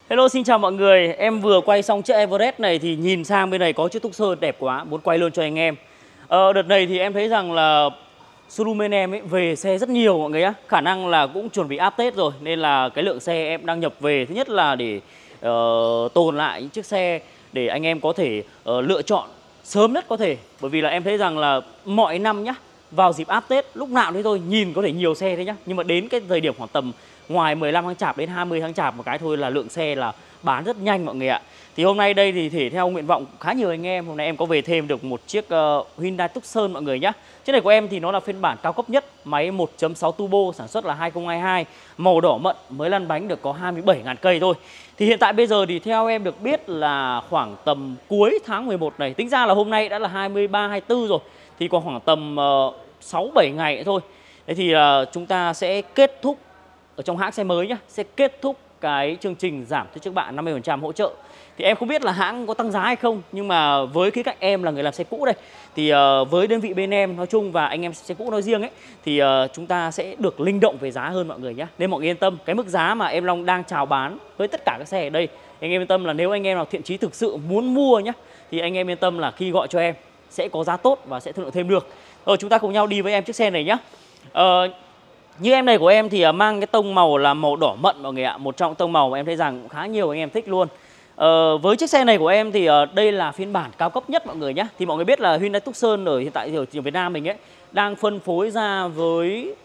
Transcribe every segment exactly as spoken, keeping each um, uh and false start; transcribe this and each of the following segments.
Hello, xin chào mọi người. Em vừa quay xong chiếc Everest này thì nhìn sang bên này có chiếc Tucson đẹp quá, muốn quay luôn cho anh em. Ờ, đợt này thì em thấy rằng là showroom bên em ấy về xe rất nhiều mọi người á. Khả năng là cũng chuẩn bị áp Tết rồi nên là cái lượng xe em đang nhập về, thứ nhất là để uh, tồn lại những chiếc xe để anh em có thể uh, lựa chọn sớm nhất có thể. Bởi vì là em thấy rằng là mọi năm nhá, vào dịp áp Tết lúc nào đấy thôi, nhìn có thể nhiều xe đấy nhá, nhưng mà đến cái thời điểm khoảng tầm ngoài mười lăm tháng Chạp đến hai mươi tháng Chạp một cái thôi là lượng xe là bán rất nhanh mọi người ạ. Thì hôm nay đây thì thể theo nguyện vọng khá nhiều anh em, hôm nay em có về thêm được một chiếc uh, Hyundai Tucson mọi người nhá. Chiếc này của em thì nó là phiên bản cao cấp nhất, máy một chấm sáu turbo, sản xuất là hai không hai hai, màu đỏ mận, mới lăn bánh được có hai mươi bảy nghìn cây thôi. Thì hiện tại bây giờ thì theo em được biết là khoảng tầm cuối tháng mười một này, tính ra là hôm nay đã là hai mươi ba, hai mươi tư rồi, thì còn khoảng tầm uh, sáu bảy ngày nữa thôi. Thế thì uh, chúng ta sẽ kết thúc ở trong hãng xe mới nhá, sẽ kết thúc cái chương trình giảm cho trước bạn năm mươi phần trăm hỗ trợ. Thì em không biết là hãng có tăng giá hay không, nhưng mà với cái cách em là người làm xe cũ đây thì uh, với đơn vị bên em nói chung và anh em xe cũ nói riêng ấy thì uh, chúng ta sẽ được linh động về giá hơn mọi người nhé. Nên mọi người yên tâm, cái mức giá mà em Long đang chào bán với tất cả các xe ở đây, anh em yên tâm là nếu anh em nào thiện chí thực sự muốn mua nhá thì anh em yên tâm là khi gọi cho em sẽ có giá tốt và sẽ thương lượng thêm được. Rồi chúng ta cùng nhau đi với em chiếc xe này nhá. Uh, Như em này của em thì mang cái tông màu là màu đỏ mận mọi người ạ. Một trong tông màu mà em thấy rằng cũng khá nhiều anh em thích luôn. ờ, Với chiếc xe này của em thì uh, đây là phiên bản cao cấp nhất mọi người nhé. Thì mọi người biết là Hyundai Tucson ở hiện tại ở Việt Nam mình ấy đang phân phối ra với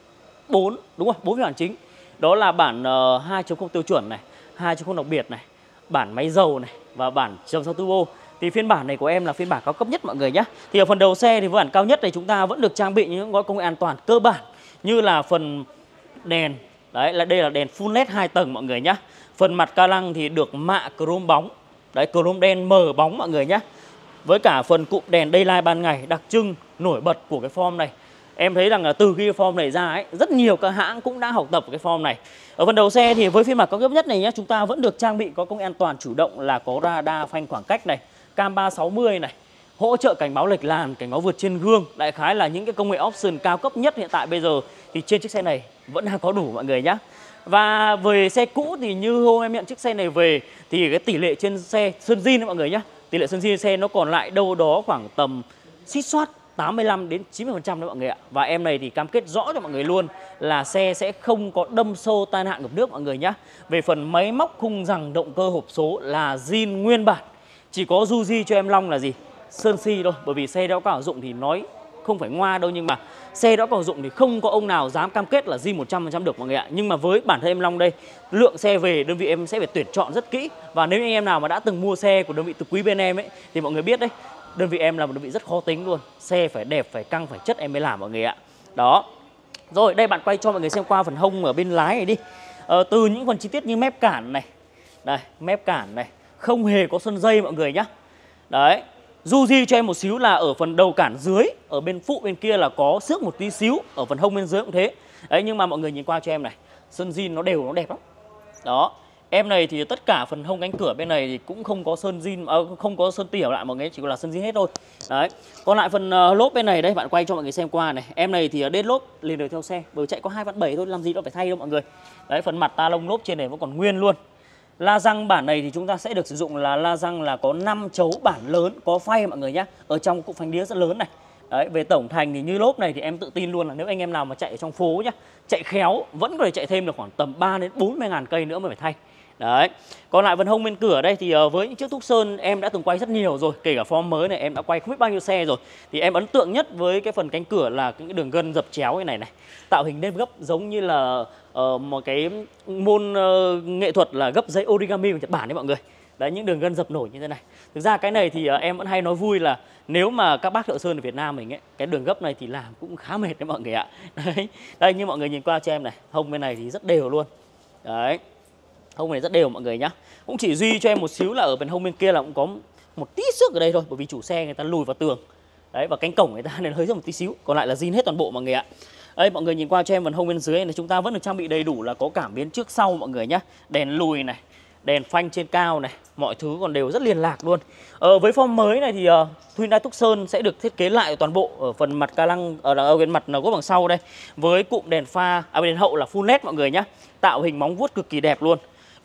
bốn, đúng rồi, bốn phiên bản chính. Đó là bản uh, hai chấm không tiêu chuẩn này, hai chấm không đặc biệt này, bản máy dầu này và bản một chấm sáu turbo. Thì phiên bản này của em là phiên bản cao cấp nhất mọi người nhé. Thì ở phần đầu xe thì với bản cao nhất này chúng ta vẫn được trang bị những gói công nghệ an toàn cơ bản, như là phần đèn, đấy là đây là đèn full led hai tầng mọi người nhé. Phần mặt ca lăng thì được mạ chrome bóng, đấy chrome đen mờ bóng mọi người nhé. Với cả phần cụm đèn daylight ban ngày đặc trưng nổi bật của cái form này. Em thấy rằng là từ khi form này ra ấy, rất nhiều các hãng cũng đã học tập cái form này. Ở phần đầu xe thì với phiên bản cao cấp nhất này nhé, chúng ta vẫn được trang bị có công nghệ an toàn chủ động là có radar phanh khoảng cách này, cam ba sáu mươi này, hỗ trợ cảnh báo lệch làn, cảnh báo vượt trên gương. Đại khái là những cái công nghệ option cao cấp nhất hiện tại bây giờ thì trên chiếc xe này vẫn đang có đủ mọi người nhé. Và về xe cũ thì như hôm em nhận chiếc xe này về thì cái tỷ lệ trên xe sơn zin mọi người nhé, tỷ lệ sơn zin xe nó còn lại đâu đó khoảng tầm xít xoát tám mươi lăm đến chín mươi phần trăm đấy mọi người ạ. Và em này thì cam kết rõ cho mọi người luôn là xe sẽ không có đâm xô tai nạn ngập nước mọi người nhé. Về phần máy móc khung rằng động cơ hộp số là zin nguyên bản, chỉ có du di cho em Long là gì? Sơn si thôi, bởi vì xe đã có sử dụng thì nói không phải ngoa đâu, nhưng mà xe đã có sử dụng thì không có ông nào dám cam kết là zin một trăm phần trăm được mọi người ạ. Nhưng mà với bản thân em Long đây, lượng xe về đơn vị em sẽ phải tuyển chọn rất kỹ. Và nếu anh em nào mà đã từng mua xe của đơn vị từ quý bên em ấy thì mọi người biết đấy, đơn vị em là một đơn vị rất khó tính luôn. Xe phải đẹp, phải căng, phải chất em mới làm mọi người ạ. Đó. Rồi đây bạn quay cho mọi người xem qua phần hông ở bên lái này đi. ờ, Từ những phần chi tiết như mép cản này, đây mép cản này không hề có sân dây mọi người nhá. Đấy, du di cho em một xíu là ở phần đầu cản dưới, ở bên phụ bên kia là có xước một tí xíu, ở phần hông bên dưới cũng thế. Đấy, nhưng mà mọi người nhìn qua cho em này, sơn zin nó đều, nó đẹp lắm. Đó, em này thì tất cả phần hông cánh cửa bên này thì cũng không có sơn zin, à, không có sơn tỉa lại mọi người, chỉ có là sơn zin hết thôi. Đấy, còn lại phần uh, lốp bên này đây bạn quay cho mọi người xem qua này, em này thì đết lốp liền đời theo xe, bởi chạy có hai vạn bảy thôi, làm gì đâu phải thay đâu mọi người. Đấy, phần mặt ta lông lốp trên này vẫn còn nguyên luôn. La răng bản này thì chúng ta sẽ được sử dụng là la răng là có năm chấu bản lớn, có phay mọi người nhé, ở trong cụm phanh đĩa rất lớn này. Đấy, về tổng thành thì như lốp này thì em tự tin luôn là nếu anh em nào mà chạy ở trong phố nhá, chạy khéo vẫn có thể chạy thêm được khoảng tầm ba đến bốn mươi ngàn cây nữa mới phải thay. Đấy. Còn lại phần hông bên cửa đây thì với những chiếc Tucson em đã từng quay rất nhiều rồi, kể cả form mới này em đã quay không biết bao nhiêu xe rồi. Thì em ấn tượng nhất với cái phần cánh cửa là những cái đường gân dập chéo như này này. Tạo hình nếp gấp giống như là uh, một cái môn uh, nghệ thuật là gấp giấy origami của Nhật Bản đấy mọi người. Đấy, những đường gân dập nổi như thế này. Thực ra cái này thì uh, em vẫn hay nói vui là nếu mà các bác thợ sơn ở Việt Nam mình ấy, cái đường gấp này thì làm cũng khá mệt đấy mọi người ạ. Đấy, đây như mọi người nhìn qua cho em này, hông bên này thì rất đều luôn. Đấy, hông này rất đều mọi người nhá. Cũng chỉ duy cho em một xíu là ở bên hông bên kia là cũng có một tí xước ở đây thôi, bởi vì chủ xe người ta lùi vào tường. Đấy, và cánh cổng người ta nên hơi rất một tí xíu, còn lại là zin hết toàn bộ mọi người ạ. Đây mọi người nhìn qua cho em phần hông bên dưới này, chúng ta vẫn được trang bị đầy đủ là có cảm biến trước sau mọi người nhá. Đèn lùi này, đèn phanh trên cao này, mọi thứ còn đều rất liên lạc luôn. Ờ, với form mới này thì uh, Hyundai Tucson sẽ được thiết kế lại toàn bộ ở phần mặt ca lăng, ở, ở bên mặt gỗ bằng sau đây, với cụm đèn pha, à đèn hậu là full led mọi người nhá. Tạo hình móng vuốt cực kỳ đẹp luôn.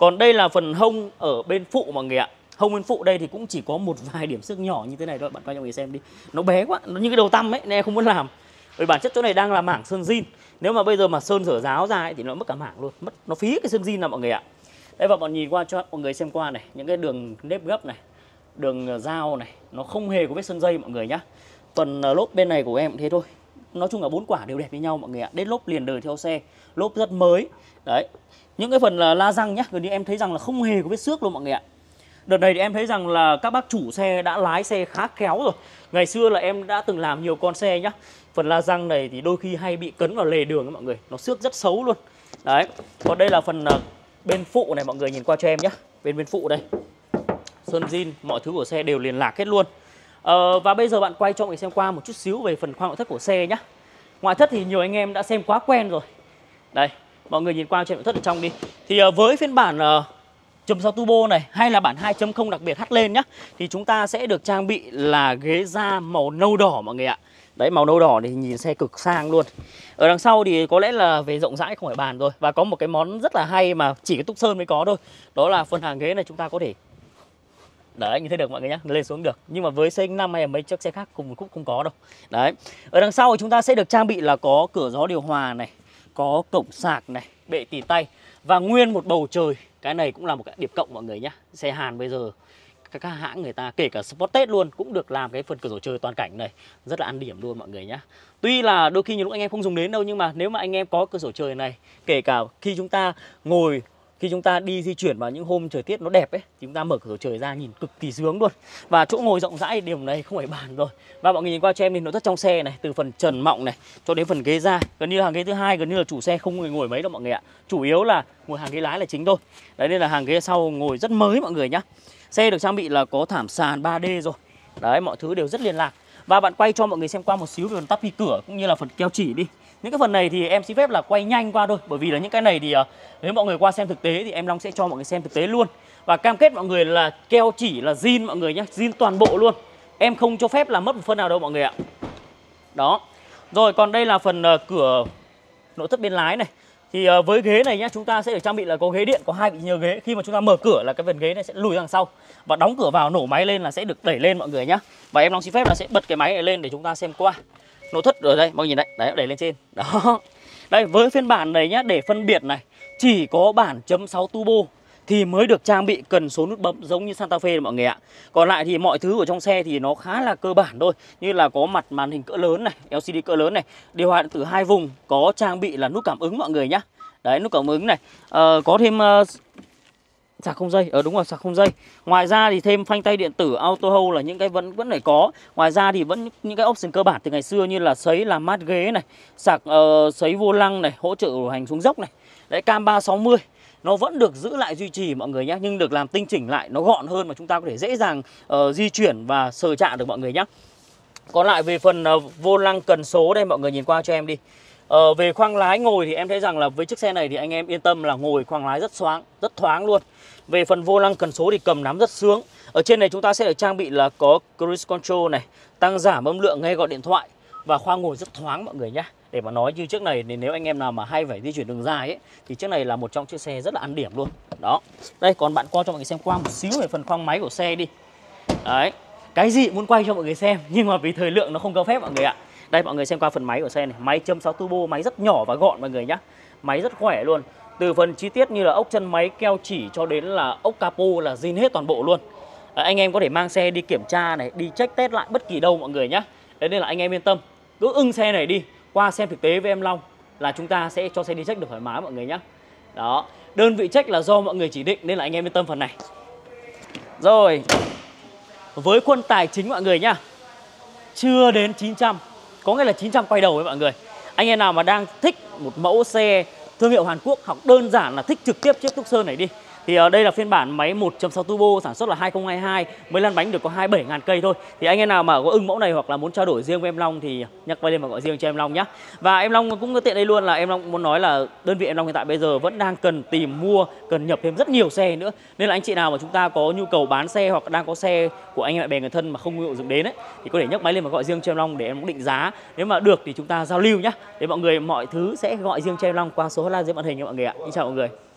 Còn đây là phần hông ở bên phụ mọi người ạ. Hông bên phụ đây thì cũng chỉ có một vài điểm xước nhỏ như thế này thôi, bạn quay cho mọi người xem đi. Nó bé quá, nó như cái đầu tăm ấy nên em không muốn làm. Bởi bản chất chỗ này đang là mảng sơn zin. Nếu mà bây giờ mà sơn rửa ráo ra ấy, thì nó mất cả mảng luôn, mất nó phí cái sơn zin nào mọi người ạ. Đây, và bọn nhìn qua cho mọi người xem qua này, những cái đường nếp gấp này, đường dao này, nó không hề có vết sơn dây mọi người nhá. Phần lốp bên này của em cũng thế thôi. Nói chung là bốn quả đều đẹp như nhau mọi người ạ. Đết lốp liền đời theo xe, lốp rất mới. Đấy. Những cái phần la răng nhá, gần như em thấy rằng là không hề có vết xước luôn mọi người ạ. Đợt này thì em thấy rằng là các bác chủ xe đã lái xe khá khéo rồi. Ngày xưa là em đã từng làm nhiều con xe nhá. Phần la răng này thì đôi khi hay bị cấn vào lề đường mọi người, nó xước rất xấu luôn. Đấy. Còn đây là phần bên phụ này mọi người nhìn qua cho em nhé. Bên bên phụ đây, sơn zin, mọi thứ của xe đều liền lạc hết luôn. ờ, Và bây giờ bạn quay cho mình xem qua một chút xíu về phần khoang nội thất của xe nhé. Ngoại thất thì nhiều anh em đã xem quá quen rồi. Đây, mọi người nhìn qua trên nội thất ở trong đi. Thì uh, với phiên bản uh, chấm sáu turbo này hay là bản hai chấm không đặc biệt hắt lên nhá, thì chúng ta sẽ được trang bị là ghế da màu nâu đỏ mọi người ạ. Đấy, màu nâu đỏ thì nhìn xe cực sang luôn. Ở đằng sau thì có lẽ là về rộng rãi không phải bàn rồi. Và có một cái món rất là hay mà chỉ cái Tucson mới có thôi. Đó là phần hàng ghế này chúng ta có thể, đấy, như thế được mọi người nhé, lên xuống được. Nhưng mà với xê năm hay là mấy chiếc xe khác cùng một khúc không có đâu. Đấy. Ở đằng sau thì chúng ta sẽ được trang bị là có cửa gió điều hòa này, có cổng sạc này, bệ tỉ tay và nguyên một bầu trời. Cái này cũng là một cái điểm cộng mọi người nhé. Xe Hàn bây giờ các hãng người ta kể cả Sportage luôn cũng được làm cái phần cửa sổ trời toàn cảnh này, rất là ăn điểm luôn mọi người nhé. Tuy là đôi khi nhiều lúc anh em không dùng đến đâu, nhưng mà nếu mà anh em có cửa sổ trời này, kể cả khi chúng ta ngồi, khi chúng ta đi di chuyển vào những hôm thời tiết nó đẹp ấy, thì chúng ta mở cửa sổ trời ra nhìn cực kỳ sướng luôn. Và chỗ ngồi rộng rãi, điểm này không phải bàn rồi. Và mọi người nhìn qua cho em nhìn nội thất trong xe này, từ phần trần mọng này cho đến phần ghế da, gần như là hàng ghế thứ hai gần như là chủ xe không ngồi ngồi mấy đâu mọi người ạ. Chủ yếu là ngồi hàng ghế lái là chính thôi. Đấy, nên là hàng ghế sau ngồi rất mới mọi người nhá. Xe được trang bị là có thảm sàn ba D rồi. Đấy, mọi thứ đều rất liên lạc. Và bạn quay cho mọi người xem qua một xíu về phần tắp bi cửa cũng như là phần keo chỉ đi. Những cái phần này thì em xin phép là quay nhanh qua thôi, bởi vì là những cái này thì uh, nếu mọi người qua xem thực tế thì em Long sẽ cho mọi người xem thực tế luôn. Và cam kết mọi người là keo chỉ là zin mọi người nhé, zin toàn bộ luôn. Em không cho phép là mất một phân nào đâu mọi người ạ. Đó. Rồi còn đây là phần uh, cửa nội thất bên lái này. Thì uh, với ghế này nhá, chúng ta sẽ được trang bị là có ghế điện, có hai vị nhớ ghế. Khi mà chúng ta mở cửa là cái phần ghế này sẽ lùi ra đằng sau, và đóng cửa vào nổ máy lên là sẽ được đẩy lên mọi người nhá. Và em Long xin phép là sẽ bật cái máy này lên để chúng ta xem qua. Nội thất ở đây, mọi người nhìn đấy, đấy, đẩy lên trên. Đó. Đây, với phiên bản này nhá, để phân biệt này, chỉ có bản chấm sáu turbo thì mới được trang bị cần số nút bấm giống như Santa Fe mọi người ạ. Còn lại thì mọi thứ ở trong xe thì nó khá là cơ bản thôi, như là có mặt màn hình cỡ lớn này, lờ xê đê cỡ lớn này, điều hòa điện tử hai vùng, có trang bị là nút cảm ứng mọi người nhá. Đấy, nút cảm ứng này, ờ, có thêm uh, sạc không dây, ờ đúng rồi, sạc không dây. Ngoài ra thì thêm phanh tay điện tử, auto hold là những cái vẫn vẫn phải có. Ngoài ra thì vẫn những cái option cơ bản từ ngày xưa như là sấy làm mát ghế này, sạc uh, sấy vô lăng này, hỗ trợ điều hành xuống dốc này. Đấy, cam ba sáu mươi nó vẫn được giữ lại duy trì mọi người nhé, nhưng được làm tinh chỉnh lại, nó gọn hơn mà chúng ta có thể dễ dàng uh, di chuyển và sờ chạm được mọi người nhé. Còn lại về phần uh, vô lăng cần số đây mọi người nhìn qua cho em đi. Uh, về khoang lái ngồi thì em thấy rằng là với chiếc xe này thì anh em yên tâm là ngồi khoang lái rất thoáng, rất thoáng luôn. Về phần vô lăng cần số thì cầm nắm rất sướng. Ở trên này chúng ta sẽ được trang bị là có cruise control này, tăng giảm âm lượng nghe gọi điện thoại, và khoang ngồi rất thoáng mọi người nhé. Để mà nói như chiếc này thì nếu anh em nào mà hay phải di chuyển đường dài ấy, thì chiếc này là một trong chiếc xe rất là ăn điểm luôn. Đó. Đây, còn bạn qua cho mọi người xem qua một xíu về phần khoang máy của xe đi. Đấy. Cái gì muốn quay cho mọi người xem, nhưng mà vì thời lượng nó không cho phép mọi người ạ. Đây, mọi người xem qua phần máy của xe này. Máy chấm sáu turbo, máy rất nhỏ và gọn mọi người nhé. Máy rất khỏe luôn. Từ phần chi tiết như là ốc chân máy, keo chỉ cho đến là ốc capo là zin hết toàn bộ luôn. Đấy, anh em có thể mang xe đi kiểm tra này, đi check test lại bất kỳ đâu mọi người nhé. Đấy, nên là anh em yên tâm, cứ ưng xe này đi, qua xem thực tế với em Long là chúng ta sẽ cho xe đi check được thoải mái mọi người nhé. Đó, đơn vị check là do mọi người chỉ định nên là anh em yên tâm phần này. Rồi, với khuôn tài chính mọi người nhá, chưa đến chín trăm, có nghĩa là chín trăm quay đầu với mọi người. Anh em nào mà đang thích một mẫu xe thương hiệu Hàn Quốc hoặc đơn giản là thích trực tiếp chiếc Tucson này đi, thì uh, đây là phiên bản máy một chấm sáu turbo sản xuất là hai không hai hai, mới lăn bánh được có hai mươi bảy ngàn cây thôi. Thì anh em nào mà có ưng mẫu này hoặc là muốn trao đổi riêng với em Long thì nhắc vai lên mà gọi riêng cho em Long nhé. Và em Long cũng tiện đây luôn là em Long muốn nói là đơn vị em Long hiện tại bây giờ vẫn đang cần tìm mua, cần nhập thêm rất nhiều xe nữa. Nên là anh chị nào mà chúng ta có nhu cầu bán xe hoặc đang có xe của anh em bạn bè người thân mà không có dựng đến ấy, thì có thể nhấc máy lên mà gọi riêng cho em Long để em định giá. Nếu mà được thì chúng ta giao lưu nhé. Để mọi người mọi thứ sẽ gọi riêng cho em Long qua số hotline dưới màn hình nha mọi người ạ. Xin chào mọi người.